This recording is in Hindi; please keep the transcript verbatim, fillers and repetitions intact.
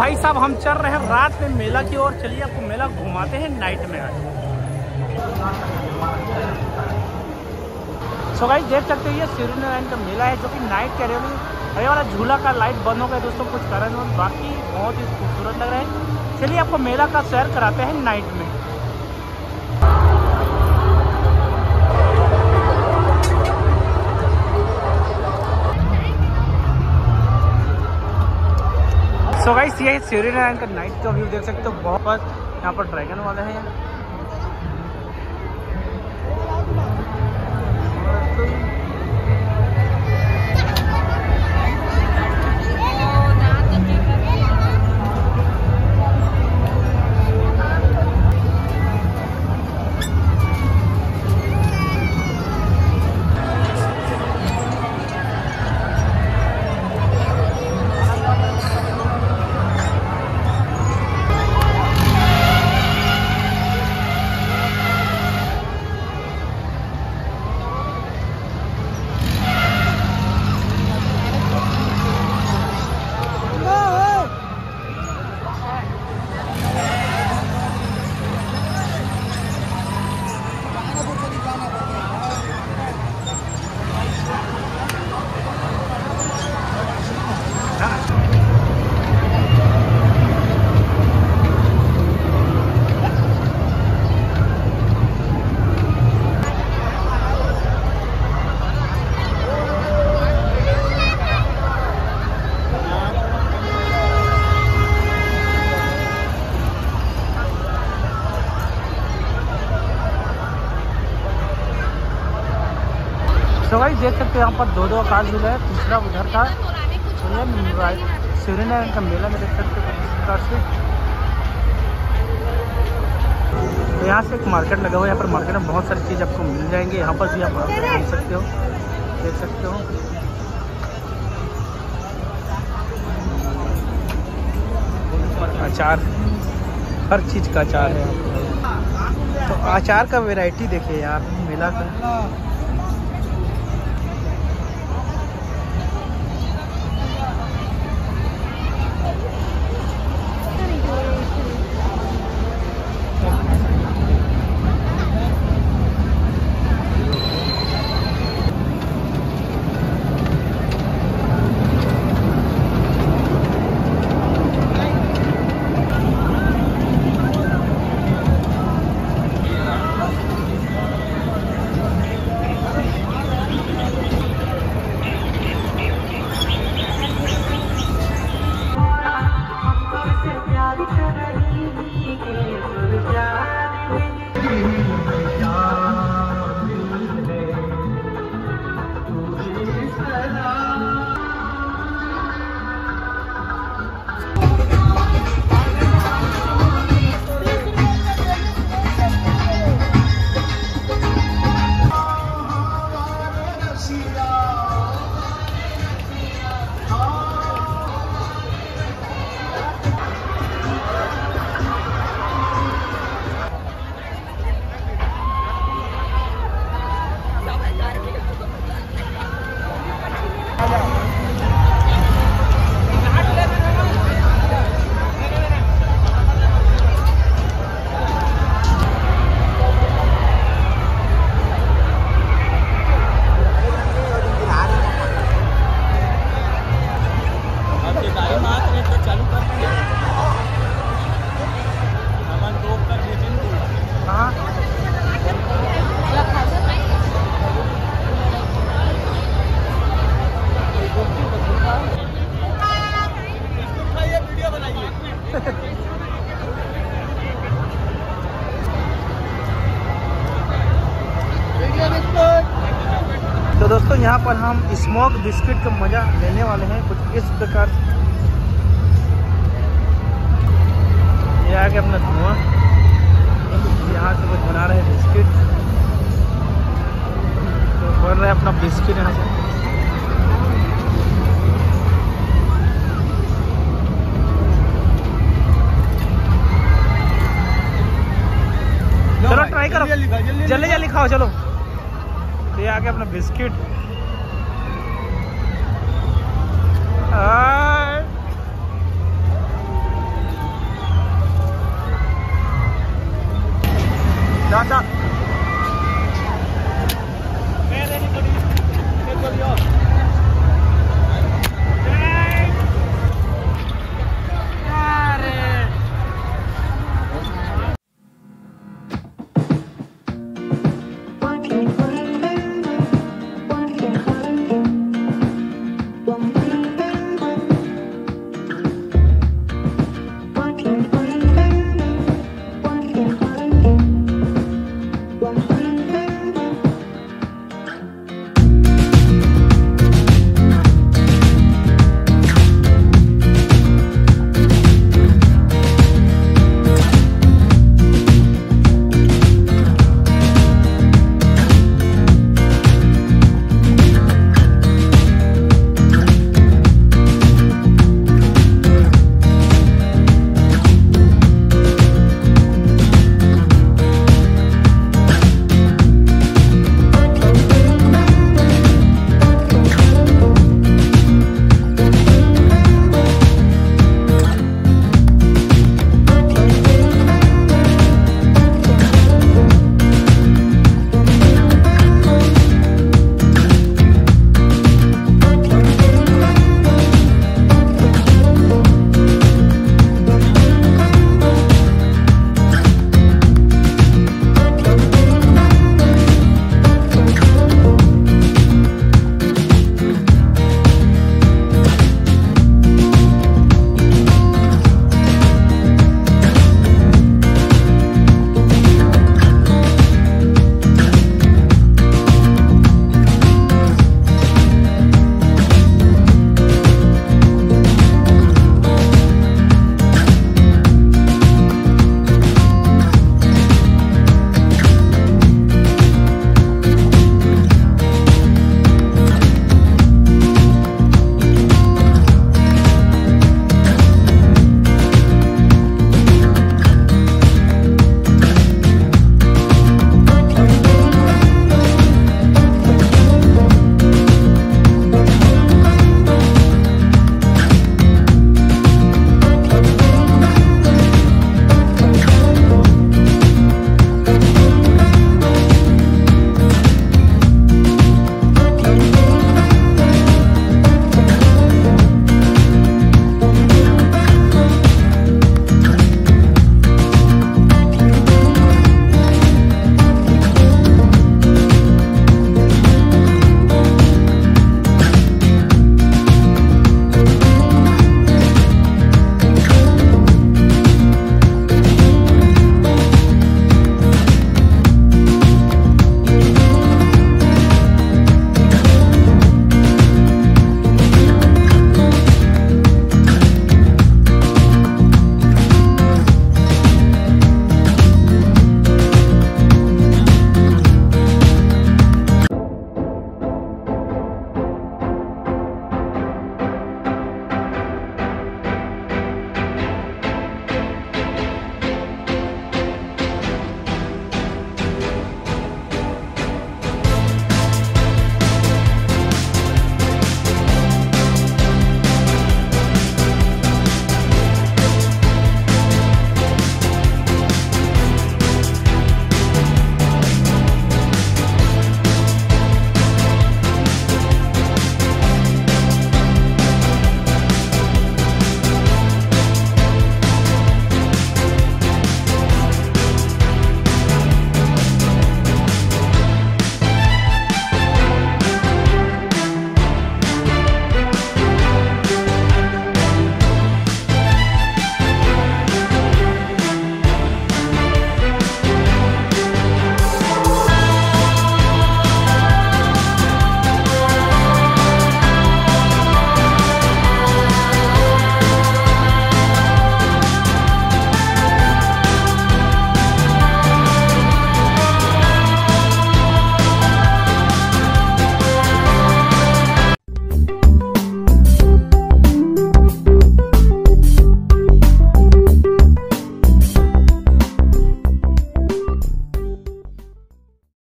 भाई साहब हम चल रहे हैं रात में मेला की ओर। चलिए आपको मेला घुमाते हैं नाइट में आज। सो गाइस देख सकते हैं ये सूर्यनारायण का मेला है जो कि नाइट के रेडी। अरे वाला झूला का लाइट बंद हो गया दोस्तों, कुछ कारण और बाकी बहुत ही खूबसूरत लग रहा है। चलिए आपको मेला का सैर कराते हैं नाइट में। सो गाइस ये सूर्यनारायण का नाइट का व्यू देख सकते हो। बहुत यहाँ पर ड्रैगन वाले हैं। तो भाई देख सकते हैं यहाँ पर दो दो आकाश झूला है, तीसरा उधर था। सूर्यनारायण का मेला में देख सकते हो। तो यहाँ से एक मार्केट लगा हुआ है। यहाँ पर मार्केट में बहुत सारी चीज़ आपको मिल जाएंगे। यहाँ पर भी आप देख सकते हो देख सकते हो अचार, हर चीज़ का अचार है। तो अचार का वैरायटी देखिए यार मेला का। तो दोस्तों यहाँ पर हम स्मोक बिस्किट का मज़ा लेने वाले हैं कुछ इस प्रकार। ये आगे अपना धुआं, यहाँ से कुछ बना रहे हैं बिस्किट। तो बन रहा है अपना बिस्किट यहाँ से। चलो ट्राई करो, जल्दी जल्दी खाओ चलो। ये आ गया अपना बिस्किट। जहाँ